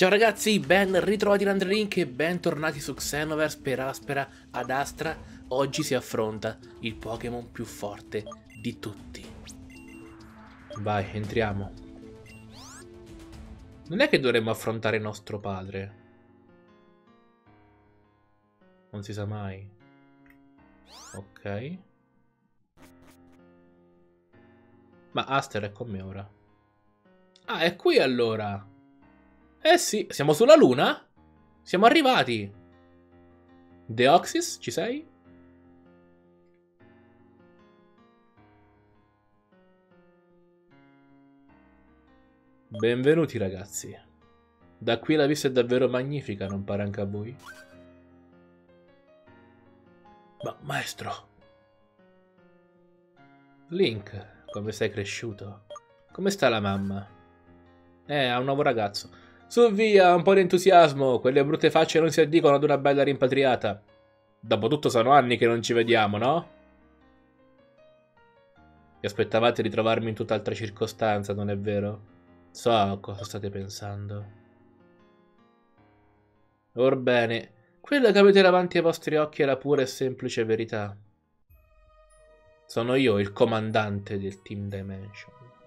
Ciao ragazzi, ben ritrovati in Andrelink e bentornati su Xenoverse per Aspera ad Astra. Oggi si affronta il Pokémon più forte di tutti. Vai, entriamo. Non è che dovremmo affrontare nostro padre. Non si sa mai. Ok. Ma Aster è con me ora. Ah, è qui allora. Eh sì, siamo sulla Luna? Siamo arrivati. Deoxys, ci sei? Benvenuti ragazzi. Da qui la vista è davvero magnifica, non pare anche a voi? Ma maestro... Link, come sei cresciuto? Come sta la mamma? Ha un nuovo ragazzo. Su via, un po' di entusiasmo. Quelle brutte facce non si addicono ad una bella rimpatriata. Dopotutto sono anni che non ci vediamo, no? Vi aspettavate di trovarmi in tutt'altra circostanza, non è vero? So a cosa state pensando. Orbene, quella che avete davanti ai vostri occhi è la pura e semplice verità. Sono io il comandante del Team Dimension.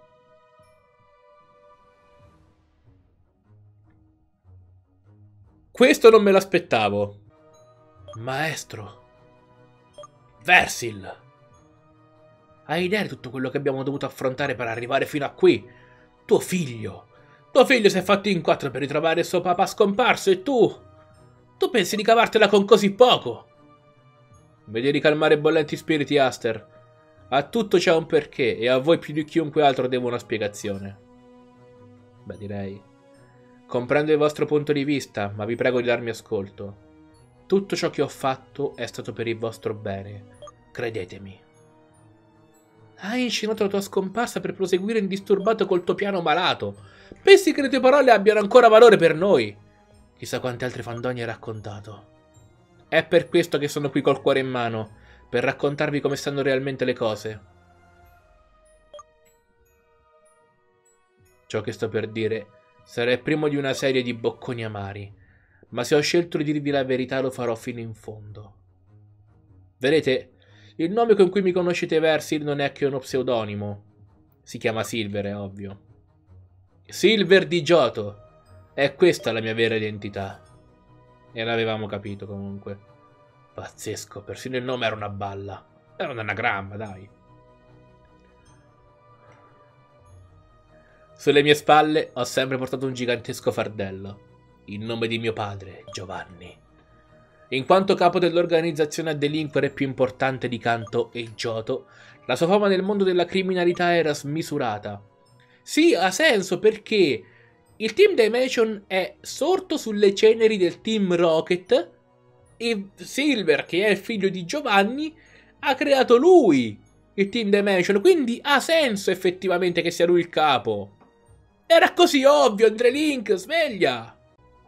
Questo non me l'aspettavo. Maestro. Versil. Hai idea di tutto quello che abbiamo dovuto affrontare per arrivare fino a qui? Tuo figlio. Tuo figlio si è fatto in quattro per ritrovare il suo papà scomparso e tu... Tu pensi di cavartela con così poco? Vedi di calmare bollenti spiriti, Aster. A tutto c'è un perché e a voi più di chiunque altro devo una spiegazione. Beh, direi. Comprendo il vostro punto di vista, ma vi prego di darmi ascolto. Tutto ciò che ho fatto è stato per il vostro bene. Credetemi. Hai inscenato la tua scomparsa per proseguire indisturbato col tuo piano malato. Pensi che le tue parole abbiano ancora valore per noi? Chissà quante altre fandonie hai raccontato. È per questo che sono qui col cuore in mano, per raccontarvi come stanno realmente le cose. Ciò che sto per dire sarà il primo di una serie di bocconi amari, ma se ho scelto di dirvi la verità lo farò fino in fondo. Vedete, il nome con cui mi conoscete Versil non è che uno pseudonimo. Si chiama Silver, è ovvio. Silver di Giotto. È questa la mia vera identità. E l'avevamo capito comunque. Pazzesco, persino il nome era una balla. Era un anagramma, dai. Sulle mie spalle ho sempre portato un gigantesco fardello. Il nome di mio padre, Giovanni. In quanto capo dell'organizzazione a delinquere più importante di Kanto e Johto, la sua fama nel mondo della criminalità era smisurata. Sì, ha senso perché il Team Dimension è sorto sulle ceneri del Team Rocket e Silver, che è il figlio di Giovanni, ha creato lui il Team Dimension, quindi ha senso effettivamente che sia lui il capo. Era così ovvio, Andrelink, sveglia!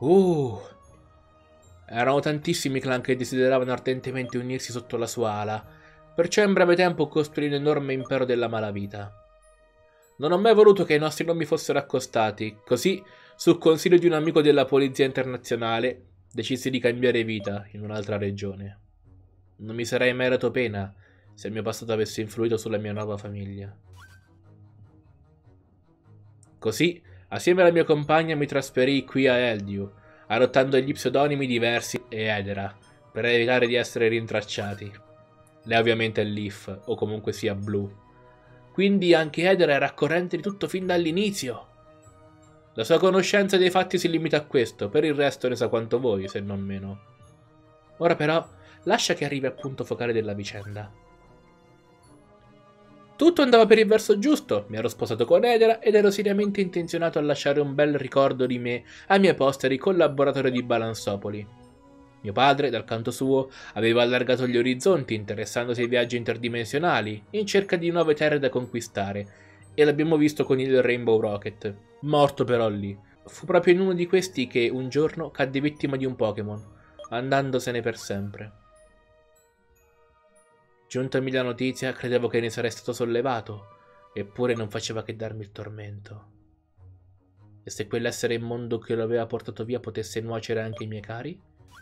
Erano tantissimi clan che desideravano ardentemente unirsi sotto la sua ala, perciò in breve tempo costruì l'enorme impero della malavita. Non ho mai voluto che i nostri nomi fossero accostati, così, sul consiglio di un amico della polizia internazionale, decisi di cambiare vita in un'altra regione. Non mi sarei mai dato pena se il mio passato avesse influito sulla mia nuova famiglia. Così, assieme alla mia compagna mi trasferii qui a Eldiu, adottando gli pseudonimi diversi e Edera, per evitare di essere rintracciati. Lei ovviamente è Leaf, o comunque sia Blue. Quindi anche Edera era a corrente di tutto fin dall'inizio. La sua conoscenza dei fatti si limita a questo, per il resto ne sa quanto voi, se non meno. Ora però, lascia che arrivi al punto focale della vicenda. Tutto andava per il verso giusto, mi ero sposato con Edera ed ero seriamente intenzionato a lasciare un bel ricordo di me ai miei posteri collaboratori di Balansopoli. Mio padre, dal canto suo, aveva allargato gli orizzonti interessandosi ai viaggi interdimensionali, in cerca di nuove terre da conquistare, e l'abbiamo visto con il Rainbow Rocket, morto però lì. Fu proprio in uno di questi che un giorno cadde vittima di un Pokémon, andandosene per sempre. Giuntami la notizia, credevo che ne sarei stato sollevato, eppure non faceva che darmi il tormento. E se quell'essere immondo che lo aveva portato via potesse nuocere anche i miei cari?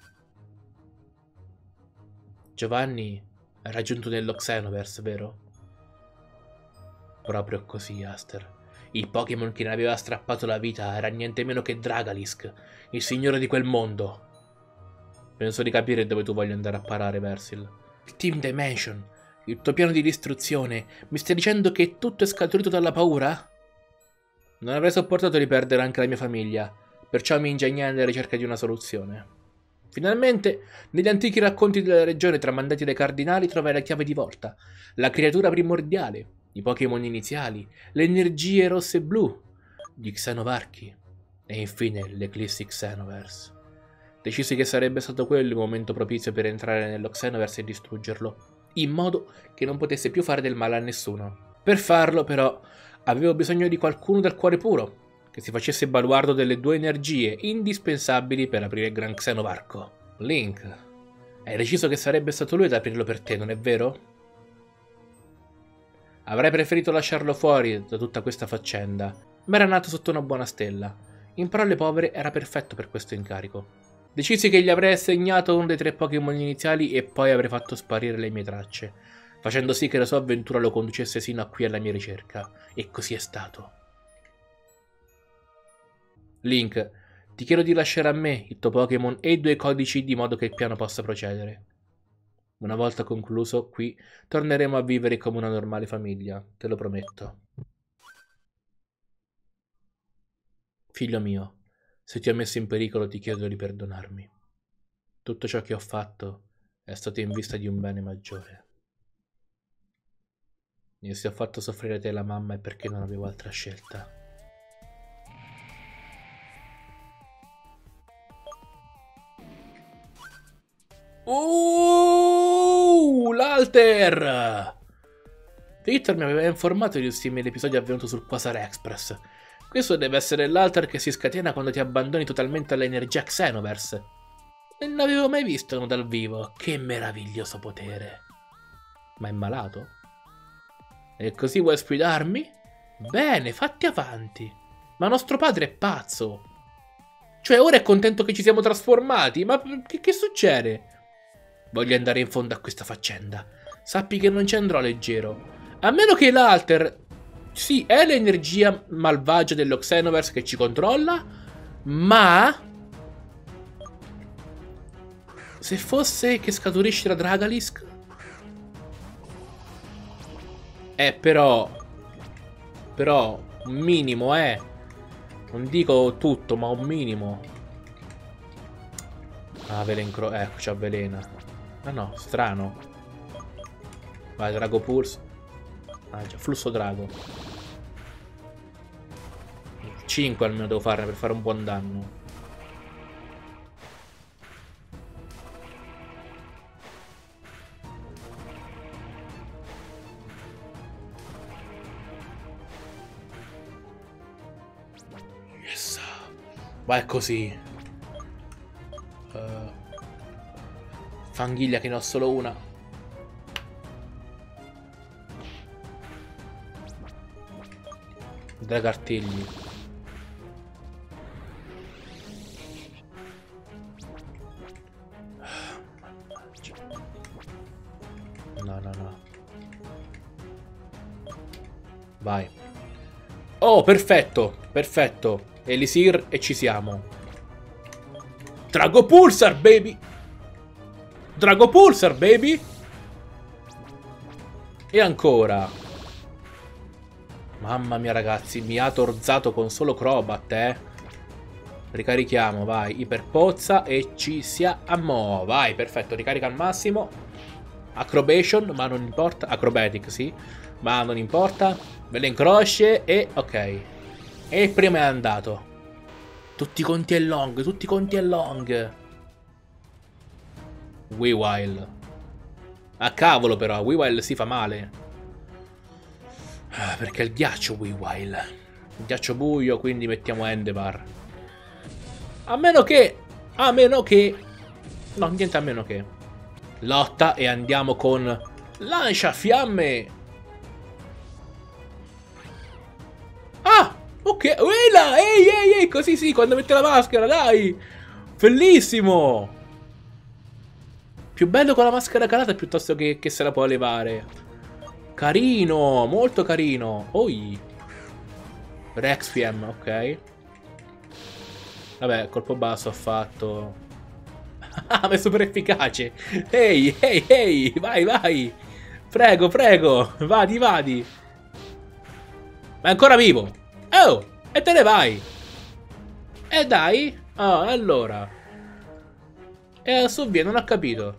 Giovanni è raggiunto nello Xenoverse, vero? Proprio così, Aster. Il Pokémon che ne aveva strappato la vita era niente meno che Dragalisk, il signore di quel mondo. Penso di capire dove tu voglia andare a parare, Versil. Il Team Dimension, il tuo piano di distruzione, mi stai dicendo che tutto è scaturito dalla paura? Non avrei sopportato di perdere anche la mia famiglia, perciò mi ingegnai alla ricerca di una soluzione. Finalmente, negli antichi racconti della regione tramandati dai cardinali trovai la chiave di volta, la creatura primordiale, i Pokémon iniziali, le energie rosse e blu, gli Xenovarchi e infine l'Eclipse Xenoverse. Decisi che sarebbe stato quello il momento propizio per entrare nello Xenoverse e distruggerlo, in modo che non potesse più fare del male a nessuno. Per farlo, però, avevo bisogno di qualcuno dal cuore puro, che si facesse baluardo delle due energie indispensabili per aprire il Gran Xenovarco. Link, hai deciso che sarebbe stato lui ad aprirlo per te, non è vero? Avrei preferito lasciarlo fuori da tutta questa faccenda, ma era nato sotto una buona stella. In parole povere era perfetto per questo incarico. Decisi che gli avrei assegnato uno dei 3 Pokémon iniziali e poi avrei fatto sparire le mie tracce, facendo sì che la sua avventura lo conducesse sino a qui alla mia ricerca. E così è stato. Link, ti chiedo di lasciare a me il tuo Pokémon e i 2 codici di modo che il piano possa procedere. Una volta concluso, qui torneremo a vivere come una normale famiglia, te lo prometto. Figlio mio, se ti ho messo in pericolo ti chiedo di perdonarmi. Tutto ciò che ho fatto è stato in vista di un bene maggiore. E se ho fatto soffrire te e la mamma è perché non avevo altra scelta. L'Alter! Victor mi aveva informato di un simile episodio avvenuto sul Quasar Express. Questo deve essere l'Alter che si scatena quando ti abbandoni totalmente all'energia Xenoverse. Non l'avevo mai visto uno dal vivo. Che meraviglioso potere. Ma è malato? E così vuoi sfidarmi? Bene, fatti avanti. Ma nostro padre è pazzo. Cioè, ora è contento che ci siamo trasformati? Ma che succede? Voglio andare in fondo a questa faccenda. Sappi che non ci andrò leggero. A meno che l'Alter... Sì, è l'energia malvagia dello Xenoverse che ci controlla, ma... se fosse che scaturisce da Dragalisk? Però... un minimo, non dico tutto, ma un minimo. Ah, Velencro... ecco, ci avvelena. Ah no, strano. Vai, Drago Pulse. Ah già, Flusso Drago. 5 almeno devo farne per fare un buon danno. Yes. Vai così. Fanghiglia che ne ho solo una. Dragartigli. No. Vai. Oh, perfetto. Perfetto. Elisir e ci siamo. Drago Pulsar, baby. Drago Pulsar, baby. E ancora. Mamma mia ragazzi, mi ha torzato con solo Crobat, Ricarichiamo, vai, Iperpozza e ci siamo. Vai, perfetto, ricarica al massimo. Acrobation, ma non importa. Acrobatic, sì, ma non importa. Ve le incrosce e ok. E il primo è andato. Tutti i conti è long, tutti i conti è long. Weavile. A cavolo però, Weavile si fa male. Perché è il ghiaccio Weavile. Il ghiaccio buio, quindi mettiamo Endeavor. A meno che... No, niente a meno che. Lotta e andiamo con... Lanciafiamme! Ah! Ok, Ok, uela, ehi, ehi, ehi, così sì, quando mette la maschera, dai. Bellissimo. Più bello con la maschera calata piuttosto che se la può levare. Carino, molto carino. Oi. Requiem, ok. Vabbè, colpo basso ha fatto. Ah, ma è super efficace. Ehi, ehi, ehi, vai, vai. Prego, prego, vadi, vadi. Ma è ancora vivo. Oh, e te ne vai. E dai. Oh, allora. E su via, non ho capito.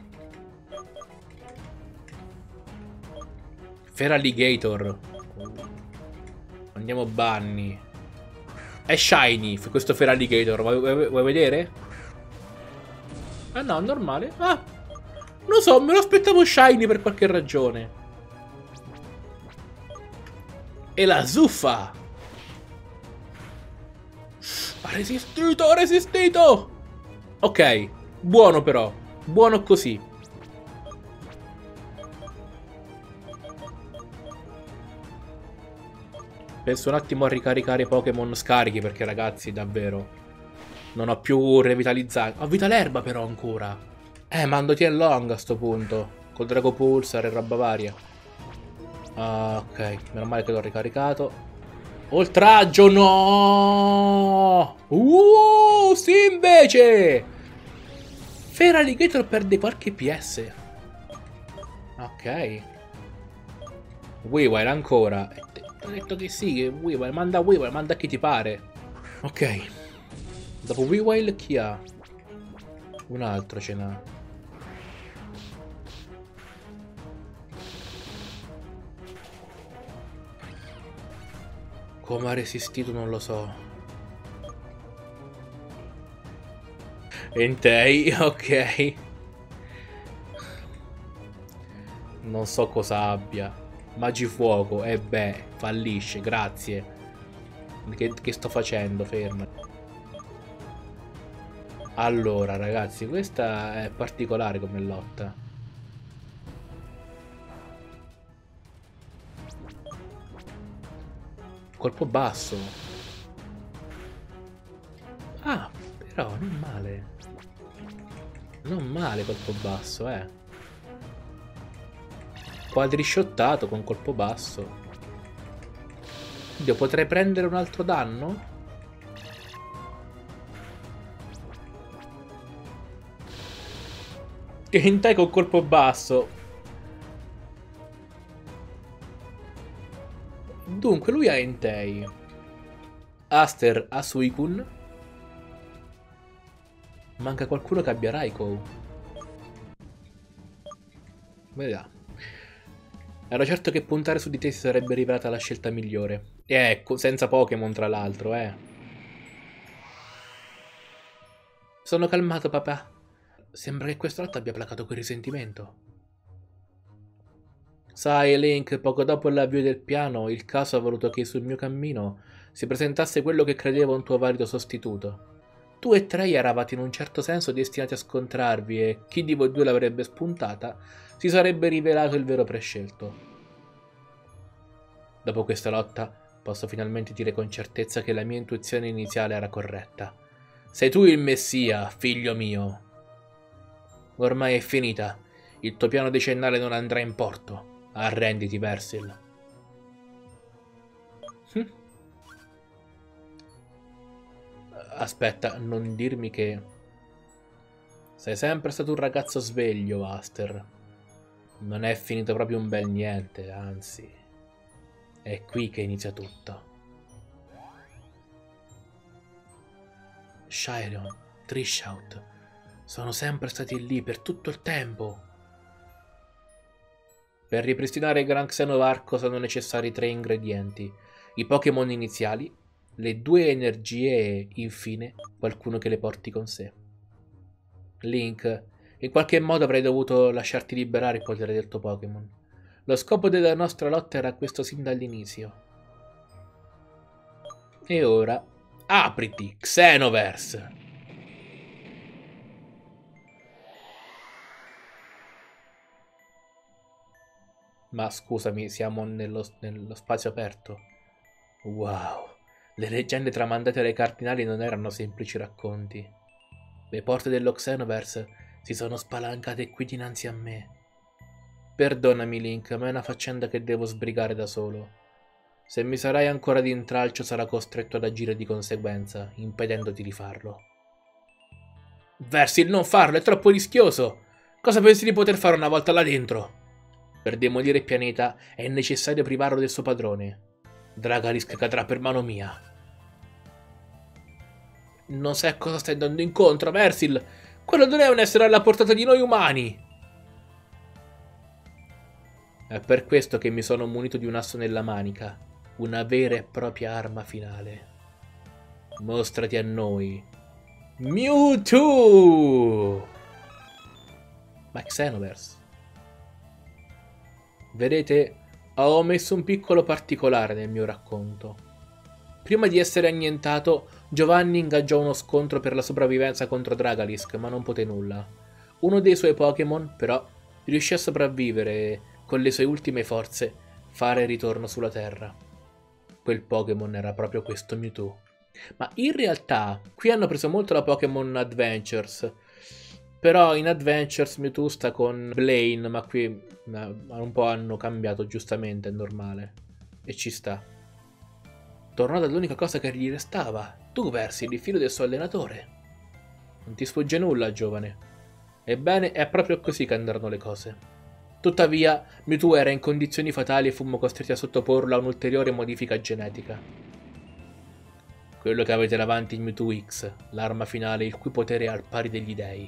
Feraligator. Andiamo Bunny. È shiny questo Feraligator. Vuoi vedere? Ah no, normale. Ah, non so, me lo aspettavo shiny per qualche ragione. E la zuffa. Ha resistito, ha resistito. Ok, buono però. Buono così. Penso un attimo a ricaricare i Pokémon scarichi perché ragazzi, davvero. Non ho più revitalizzato. Ho vita l'erba però ancora. Mando Tianlong a sto punto. Col Drago Pulsar e roba varia. Ah, ok. Meno male che l'ho ricaricato. Oltraggio, no! Sì, invece! Feraligator perde qualche PS. Ok. Weavile ancora. Ho detto che sì, che Weavile, manda a chi ti pare. Ok. Dopo Weavile chi ha? Un altro ce n'ha. Come ha resistito non lo so. Entei, ok. Non so cosa abbia. Magifuoco, e beh, fallisce, grazie. Che sto facendo? Ferma. Allora, ragazzi, questa è particolare come lotta. Colpo basso. Ah, però non male. Non male colpo basso, Quadrisciottato con colpo basso. Oddio, potrei prendere un altro danno? Che Hentai con colpo basso. Dunque, lui ha Entei. Aster ha Suicune. Manca qualcuno che abbia Raikou. Vedrà. Ero certo che puntare su di te si sarebbe rivelata la scelta migliore. E ecco, senza Pokémon tra l'altro, Sono calmato, papà. Sembra che questa lotta abbia placato quel risentimento. Sai, Link, poco dopo l'avvio del piano, il caso ha voluto che sul mio cammino si presentasse quello che credevo un tuo valido sostituto. Tu e Trey eravate in un certo senso destinati a scontrarvi e chi di voi due l'avrebbe spuntata si sarebbe rivelato il vero prescelto. Dopo questa lotta posso finalmente dire con certezza che la mia intuizione iniziale era corretta. Sei tu il Messia, figlio mio. Ormai è finita. Il tuo piano decennale non andrà in porto. Arrenditi, Persil. Aspetta, non dirmi che... Sei sempre stato un ragazzo sveglio, Aster. Non è finito proprio un bel niente, anzi. È qui che inizia tutto. Chiron, Trishout, sono sempre stati lì per tutto il tempo. Per ripristinare il Gran Xenovarco sono necessari 3 ingredienti. I Pokémon iniziali, le 2 energie e, infine, qualcuno che le porti con sé. Link, in qualche modo avrei dovuto lasciarti liberare il potere del tuo Pokémon. Lo scopo della nostra lotta era questo sin dall'inizio. E ora, apriti, Xenoverse! Ma scusami, siamo nello spazio aperto. Wow, Le leggende tramandate dai cardinali non erano semplici racconti. Le porte dello Xenoverse si sono spalancate qui dinanzi a me. Perdonami, Link, ma è una faccenda che devo sbrigare da solo. Se mi sarai ancora di intralcio sarò costretto ad agire di conseguenza, impedendoti di farlo. Versil, non farlo, è troppo rischioso! Cosa pensi di poter fare una volta là dentro? Per demolire il pianeta è necessario privarlo del suo padrone. Dragalisk cadrà per mano mia. Non sai a cosa stai andando incontro, Versil! Quello non è un essere alla portata di noi umani! È per questo che mi sono munito di un asso nella manica, una vera e propria arma finale. Mostrati a noi, Mewtwo! Ma Xenoverse. Vedete, ho omesso un piccolo particolare nel mio racconto. Prima di essere annientato, Giovanni ingaggiò uno scontro per la sopravvivenza contro Dragalisk, ma non poté nulla. Uno dei suoi Pokémon, però, riuscì a sopravvivere e, con le sue ultime forze, fare ritorno sulla Terra. Quel Pokémon era proprio questo Mewtwo. Ma in realtà, qui hanno preso molto la Pokémon Adventures. Però in Adventures Mewtwo sta con Blaine, ma qui un po' hanno cambiato, giustamente, è normale. E ci sta. Tornò dall'unica cosa che gli restava. Tu, Versil, il figlio del suo allenatore. Non ti sfugge nulla, giovane. Ebbene, è proprio così che andarono le cose. Tuttavia, Mewtwo era in condizioni fatali e fummo costretti a sottoporlo a un'ulteriore modifica genetica. Quello che avete davanti è il Mewtwo X, l'arma finale il cui potere è al pari degli dei.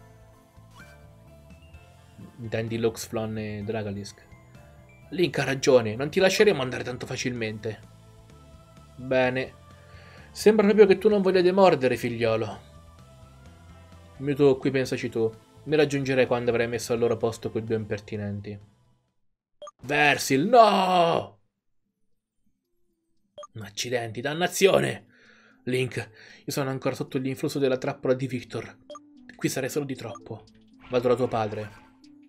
Intendi Luxflon e Dragalisk? Link ha ragione, non ti lasceremo andare tanto facilmente. Bene. Sembra proprio che tu non voglia demordere, figliolo. Mewtwo, qui pensaci tu. Mi raggiungerai quando avrai messo al loro posto quei due impertinenti. Versil, no! Accidenti, dannazione! Link, io sono ancora sotto l'influsso della trappola di Victor. Qui sarei solo di troppo. Vado da tuo padre.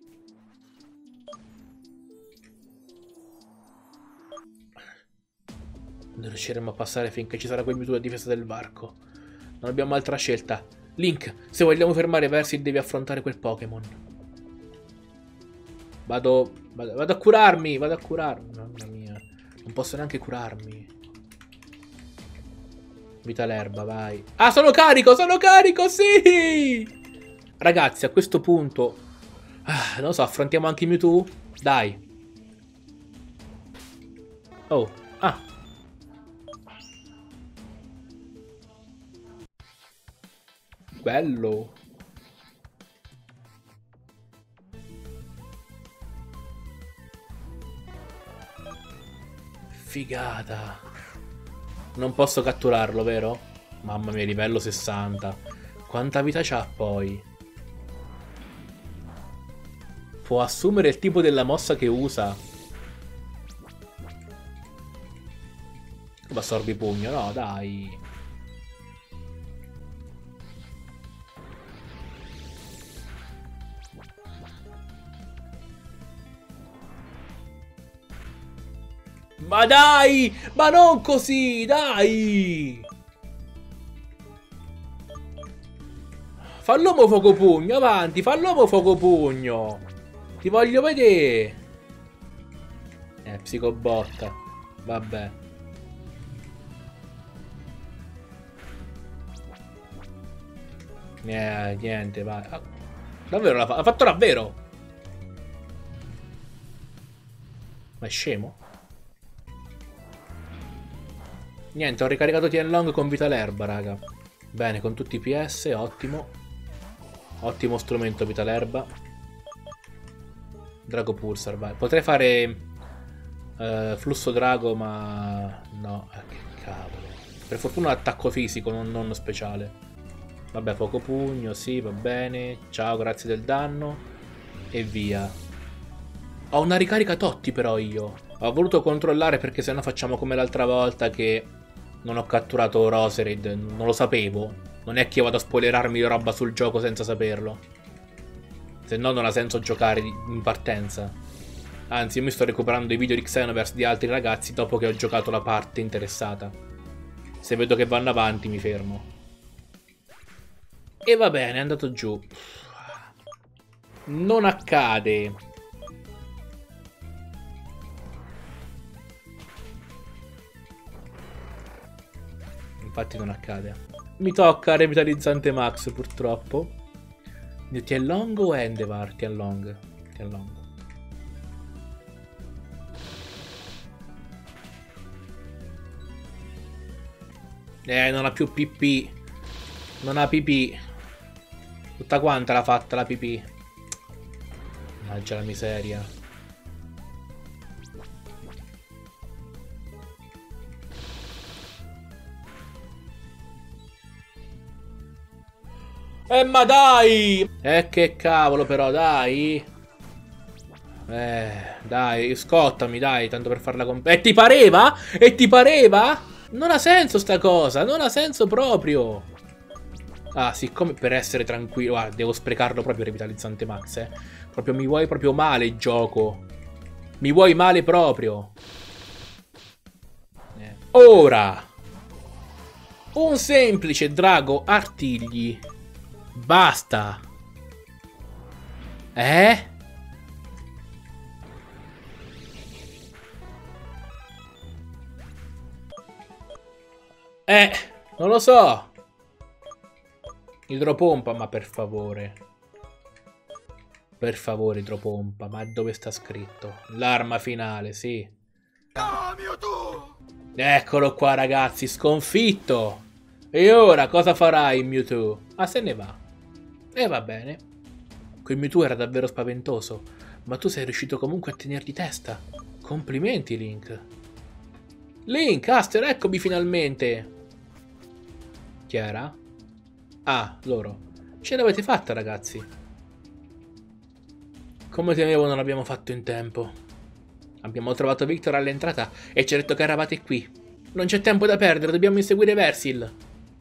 Non riusciremo a passare finché ci sarà quel Mewtwo a difesa del varco. Non abbiamo altra scelta. Link, se vogliamo fermare Versil devi affrontare quel Pokémon. Vado a curarmi, vado a curarmi. Mamma mia, non posso neanche curarmi. Vita l'erba, vai. Ah, sono carico, sì! Ragazzi, a questo punto... non lo so, affrontiamo anche Mewtwo? Dai. Oh, ah. Bello. Figata. Non posso catturarlo, vero? Mamma mia, livello 60. Quanta vita c'ha poi? Può assumere il tipo della mossa che usa. Assorbi pugno, no, dai. Ma dai! Ma non così, dai! Fallomo fuoco pugno, avanti, fallomo fuoco pugno! Ti voglio vedere! Psicobotta. Vabbè. Niente, vai. Davvero l'ha fatto davvero? Ma è scemo? Niente, ho ricaricato Tianlong con Vita l'erba, raga. Bene, con tutti i PS, ottimo. Ottimo strumento Vita l'erba. Drago Pulsar, vai. Potrei fare Flusso Drago, ma... no, che cavolo. Per fortuna attacco fisico, non speciale. Vabbè, fuoco pugno, sì, va bene. Ciao, grazie del danno. E via. Ho una ricarica Totti però io. Ho voluto controllare perché sennò facciamo come l'altra volta che... non ho catturato Roserid, non lo sapevo. Non è che io vado a spoilerarmi roba sul gioco senza saperlo. Se no non ha senso giocare in partenza. Anzi, io mi sto recuperando i video di Xenoverse di altri ragazzi dopo che ho giocato la parte interessata. Se vedo che vanno avanti mi fermo. E va bene, è andato giù. Non accade. Infatti non accade. Mi tocca revitalizzante max purtroppo. Tianlong o Endeavor? Tianlong. Tianlong. Non ha più PP. Non ha PP. Tutta quanta l'ha fatta la PP. Mannaggia la miseria. Ma dai! Che cavolo però, dai! Dai, scottami, dai, tanto per farla E ti pareva? E ti pareva? Non ha senso sta cosa, non ha senso proprio. Ah, siccome per essere tranquillo, guarda, devo sprecarlo proprio revitalizzante max, Proprio mi vuoi proprio male il gioco. Mi vuoi male proprio. Ora. Un semplice drago artigli. Basta. Non lo so. Idropompa, ma per favore. Per favore, idropompa, ma dove sta scritto? L'arma finale, sì. Ah, Mewtwo! Eccolo qua, ragazzi, sconfitto. E ora cosa farai, Mewtwo? Ah, se ne va. E va bene. Quel Mewtwo era davvero spaventoso, ma tu sei riuscito comunque a tenergli testa. Complimenti, Link. Link, Aster, eccomi finalmente. Chi era? Ah, loro. Ce l'avete fatta, ragazzi. Come temevo non abbiamo fatto in tempo. Abbiamo trovato Victor all'entrata e ci ha detto che eravate qui. Non c'è tempo da perdere, dobbiamo inseguire Versil.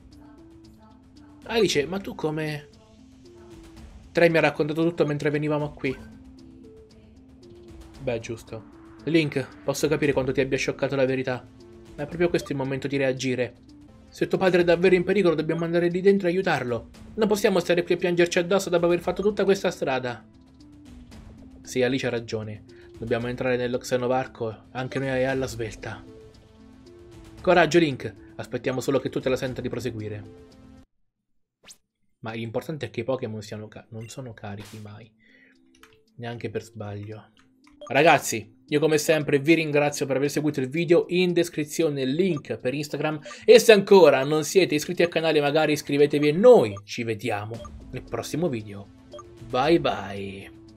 Alice, ma tu come... Trey mi ha raccontato tutto mentre venivamo qui. Beh, giusto. Link, posso capire quanto ti abbia scioccato la verità, ma è proprio questo il momento di reagire. Se tuo padre è davvero in pericolo, dobbiamo andare lì dentro e aiutarlo. Non possiamo stare qui a piangerci addosso dopo aver fatto tutta questa strada. Sì, Alice ha ragione. Dobbiamo entrare nello Xenovarco, anche noi alla svelta. Coraggio, Link. Aspettiamo solo che tu te la senta di proseguire. Ma l'importante è che i Pokémon non sono carichi mai. Neanche per sbaglio. Ragazzi, io come sempre vi ringrazio per aver seguito il video. In descrizione il link per Instagram. E se ancora non siete iscritti al canale, magari iscrivetevi e noi ci vediamo nel prossimo video. Bye bye.